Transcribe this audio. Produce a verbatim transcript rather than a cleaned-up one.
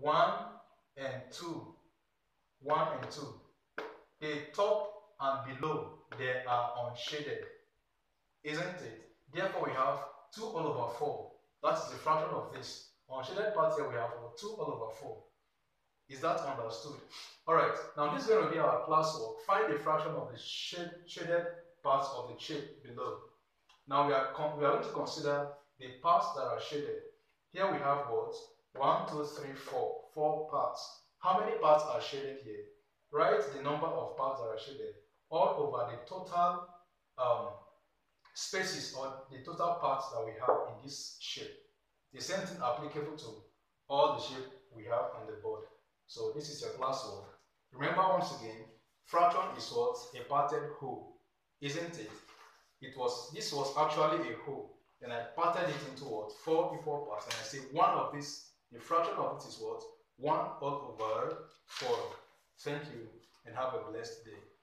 one and two, one and two. The top and below, they are unshaded, isn't it? Therefore, we have two all over four. That is the fraction of this. Unshaded part here, we have two all over four. Is that understood? Alright, now this is going to be our classwork. Find the fraction of the shade, shaded parts of the shape below. Now we are, we are going to consider the parts that are shaded. Here we have what? one, two, three, four. Four parts. How many parts are shaded here? Write the number of parts that are shaded all over the total um, spaces or the total parts that we have in this shape. The same thing applicable to all the shape we have on the board. So this is your classwork. Remember once again, fraction is what? A parted whole, isn't it? It was, this was actually a whole. Then I parted it into what? Four equal parts. And I say one of this, the fraction of it is what? one all over four. Thank you and have a blessed day.